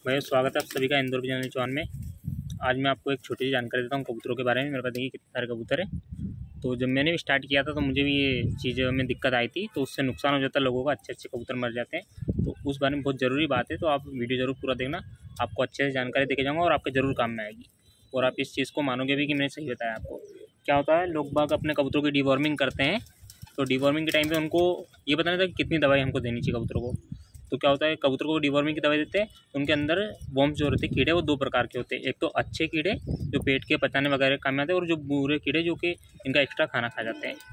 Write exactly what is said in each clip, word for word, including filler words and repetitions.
भाई स्वागत है आप सभी का इंदौर के चैनल चौहान में। आज मैं आपको एक छोटी सी जानकारी देता हूँ कबूतरों के बारे में। मेरे पास देखिए कितने सारे कबूतर है। तो जब मैंने भी स्टार्ट किया था तो मुझे भी ये चीज़ में दिक्कत आई थी, तो उससे नुकसान हो जाता है लोगों का, अच्छे अच्छे कबूतर मर जाते हैं। तो उस बारे में बहुत ज़रूरी बात है, तो आप वीडियो ज़रूर पूरा देखना, आपको अच्छे से जानकारी देके जाऊँगा और आपके ज़रूर काम में आएगी। और आप इस चीज़ को मानोगे भी कि मैंने सही बताया आपको। क्या होता है, लोग बाग अपने कबूतरों की डिवॉर्मिंग करते हैं, तो डिवॉर्मिंग के टाइम पे उनको ये बताना था कि कितनी दवाई हमको देनी चाहिए कबूतरों को। तो क्या होता है, कबूतर को डिवॉर्मिंग की दवाई देते हैं, उनके अंदर वॉर्म्स जो होते हैं कीड़े, वो दो प्रकार के होते हैं। एक तो अच्छे कीड़े जो पेट के पचाने वगैरह काम में आते हैं, और जो बुरे कीड़े जो कि इनका एक्स्ट्रा खाना खा जाते हैं।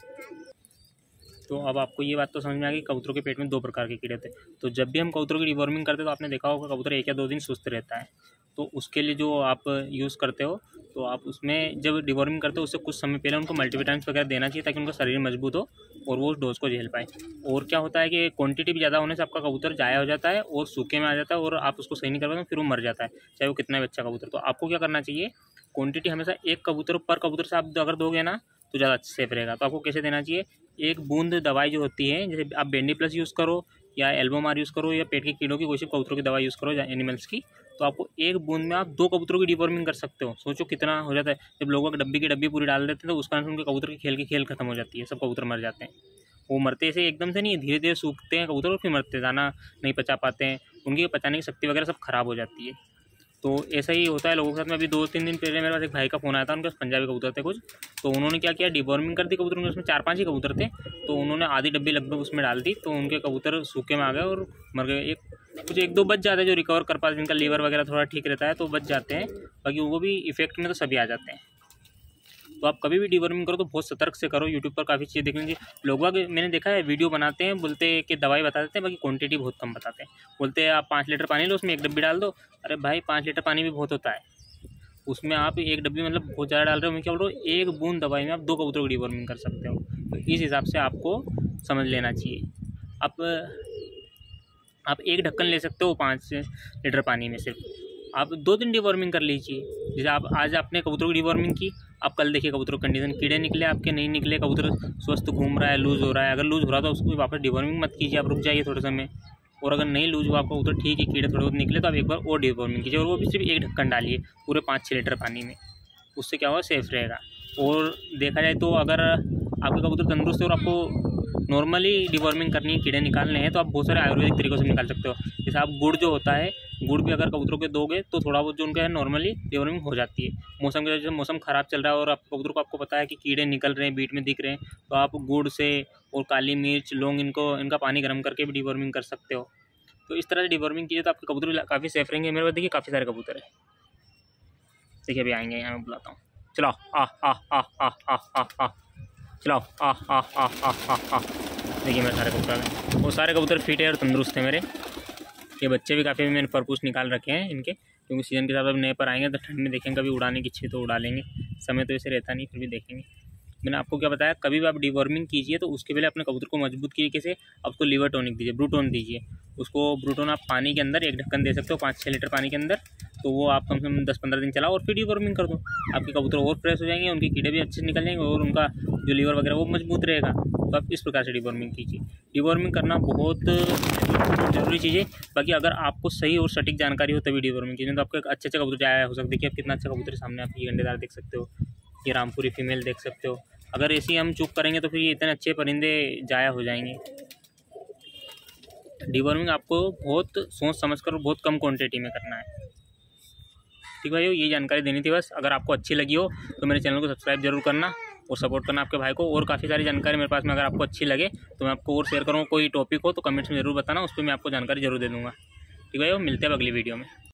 तो अब आपको ये बात तो समझ में आ गई, कबूतरों के पेट में दो प्रकार के कीड़े होते हैं। तो जब भी हम कबूतरों की डिवॉर्मिंग करते हैं तो आपने देखा होगा कबूतर एक या दो दिन सुस्त रहता है। तो उसके लिए जो आप यूज़ करते हो, तो आप उसमें जब डिवॉर्मिंग करते हो उससे कुछ समय पहले उनको मल्टीविटामिन्स वगैरह देना चाहिए, ताकि उनका शरीर मजबूत हो और वो उस डोज को झेल पाए। और क्या होता है कि क्वांटिटी भी ज़्यादा होने से आपका कबूतर जाया हो जाता है और सूखे में आ जाता है, और आप उसको सही नहीं कर पाते, फिर वो मर जाता है, चाहे वो कितना भी अच्छा कबूतर। तो आपको क्या करना चाहिए, क्वांटिटी हमेशा एक कबूतर पर कबूतर से आप अगर दोगे ना तो ज़्यादा सेफ रहेगा। तो आपको कैसे देना चाहिए, एक बूंद दवाई जो होती है, जैसे आप बेंडी प्लस यूज़ करो या एल्बोमार यूज़ करो या पेट के कीड़ों की कोई सी कबूतरों की दवाई यूज़ करो या एनिमल्स की, तो आपको एक बूंद में आप दो कबूतरों की डिवॉर्मिंग कर सकते हो। सोचो कितना हो जाता है। जब लोग डब्बी की डब्बी पूरी डाल देते हैं तो उस कारण से उनके कबूतर की खेल की खेल खत्म हो जाती है, सब कबूतर मर जाते हैं। वो मरते ऐसे एकदम से नहीं, धीरे धीरे सूखते हैं कबूतर और फिर मरते, दाना नहीं पचा पाते हैं, उनकी पचाने की शक्ति वगैरह सब खराब हो जाती है। तो ऐसा ही होता है लोगों के साथ में। अभी दो तीन दिन पहले मेरे पास एक भाई का फ़ोन आया था, उनके पास पंजाबी कबूतर थे कुछ, तो उन्होंने क्या किया, डिवॉर्मिंग कर दी कबूतर में। उसमें चार पांच ही कबूतर थे, तो उन्होंने आधी डब्बी लगभग उसमें डाल दी, तो उनके कबूतर सूखे में आ गए और मर गए। एक कुछ एक दो बच जाते हैं जो रिकवर कर पाते, जिनका लीवर वगैरह थोड़ा ठीक रहता है तो बच जाते हैं, बाकी वो भी इफेक्ट में तो सभी आ जाते हैं। तो आप कभी भी डिवॉर्मिंग करो तो बहुत सतर्क से करो। यूट्यूब पर काफ़ी चीज़ें देख लीजिए। लोग बाग मैंने देखा है वीडियो बनाते हैं, बोलते हैं कि दवाई बता देते हैं, बाकी क्वांटिटी बहुत कम बताते हैं। बोलते हैं आप पाँच लीटर पानी लो, उसमें एक डब्बी डाल दो। अरे भाई, पाँच लीटर पानी भी बहुत होता है, उसमें आप एक डब्बी मतलब बहुत ज़्यादा डाल रहे हो। मैं क्या बोल रहा हूँ, एक बूंद दवाई में आप दो कबूतरों की डिवॉर्मिंग कर सकते हो। तो इस हिसाब से आपको समझ लेना चाहिए। आप आप एक ढक्कन ले सकते हो पाँच लीटर पानी में, सिर्फ आप दो दिन डिवॉर्मिंग कर लीजिए। जैसे आप आज आपने कबूतरों की डिवॉर्मिंग की, आप कल देखिए कबूतरों की कंडीशन, कीड़े निकले आपके, नहीं निकले, कबूतर स्वस्थ घूम रहा है, लूज़ हो रहा है। अगर लूज़ हो रहा था उसको वापस डिवॉर्मिंग मत कीजिए, आप रुक जाइए थोड़े समय। और अगर नहीं लूज़ हुआ आपका कबूतर, ठीक है, कीड़े थोड़े बहुत निकले, तो आप एक बार और डिवॉर्मिंग कीजिए, और वो भी सिर्फ एक ढक्कन डालिए पूरे पाँच छः लीटर पानी में। उससे क्या होगा, सेफ रहेगा। और देखा जाए तो अगर आपके कबूतर तंदुरुस्त है और आपको नॉर्मली डिवॉर्मिंग करनी है, कीड़े निकालने हैं, तो आप बहुत सारे आयुर्वेदिक तरीक़ों से निकाल सकते हो। जैसे आप गुड़ जो होता है, गुड़ भी अगर कबूतरों के दोगे तो थोड़ा बहुत जो उनका है नॉर्मली डिवॉर्मिंग हो जाती है। मौसम की वजह से, मौसम ख़राब चल रहा है और आप कबूतर को आपको पता है कि कीड़े निकल रहे हैं, बीट में दिख रहे हैं, तो आप गुड़ से और काली मिर्च, लौंग, इनको इनका पानी गर्म करके भी डिवॉर्मिंग कर सकते हो। तो इस तरह से डिवॉर्मिंग कीजिए तो आपके कबूतर काफ़ी सेफ रहेंगे। मेरे पास देखिए काफ़ी सारे कबूतर है, देखिए अभी आएंगे, यहाँ मैं बुलाता हूँ। चलो आ आ आ आ आ आ आ चलो आ आ आ आ आ आ देखिए मेरे सारे कबूतर हैं, वो सारे कबूतर फिट है और तंदुरुस्त है मेरे। ये बच्चे भी काफ़ी मैंने परपूस निकाल रखे हैं इनके, क्योंकि सीज़न के साथ अब नए पर आएंगे तो ठंड में देखेंगे, कभी उड़ाने की इच्छा तो उड़ा लेंगे। समय तो ऐसे रहता नहीं, फिर भी देखेंगे। मैंने आपको क्या बताया, कभी भी आप डिवॉर्मिंग कीजिए तो उसके पहले अपने कबूतर को मजबूत तरीके से आप उसको लीवर टॉनिक दीजिए, ब्रूटोन दीजिए उसको। ब्रूटोन आप पानी के अंदर एक ढक्कन दे सकते हो, पाँच छः लीटर पानी के अंदर, तो वो आप कम से कम दस पंद्रह दिन चलाओ और फिर डिवॉर्मिंग कर दो। आपके कबूतर और फ्रेश हो जाएंगे, उनके कीड़े भी अच्छे से निकल जाएंगे और उनका जो लीवर वगैरह वो मजबूत रहेगा। तो आप इस प्रकार से डिवॉर्मिंग कीजिए। डिवॉर्मिंग करना बहुत ज़रूरी चीज़ है। बाकी अगर आपको सही और सटीक जानकारी हो तभी डिवॉर्मिंग कीजिए, तो आपके अच्छे अच्छे कबूतर जाया हो सकते। देखिए आप कितना अच्छा कबूतर सामने, आप ये गंडेदार देख सकते हो, ये रामपुरी फीमेल देख सकते हो। अगर ऐसे ही हम चूक करेंगे तो फिर ये इतने अच्छे परिंदे जाया हो जाएंगे। डिवॉर्मिंग आपको बहुत सोच समझ कर बहुत कम क्वांटिटी में करना है। ठीक भाइयों, ये जानकारी देनी थी बस। अगर आपको अच्छी लगी हो तो मेरे चैनल को सब्सक्राइब जरूर करना और सपोर्ट करना आपके भाई को। और काफ़ी सारी जानकारी मेरे पास में अगर आपको अच्छी लगे तो मैं आपको और शेयर करूँगा। कोई टॉपिक हो तो कमेंट्स में जरूर बताना, उस पर मैं आपको जानकारी जरूर दे दूँगा। ठीक भाइयों, मिलते हैं अगली वीडियो में।